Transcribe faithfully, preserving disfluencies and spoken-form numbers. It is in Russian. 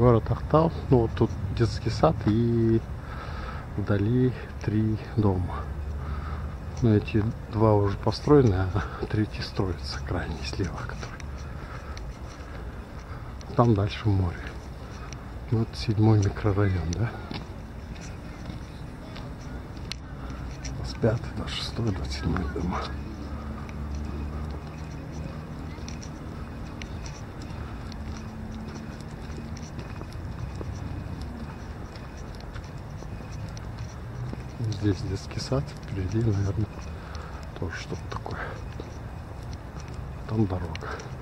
Город Ахтал. Ну вот тут детский сад и вдали три дома. Но эти два уже построены, а третий строится крайний слева, который. Там дальше море. Вот седьмой микрорайон, да? С пятый до шестой, до седьмой дома. Здесь детский сад, впереди, наверное, тоже что-то такое. Там дорога.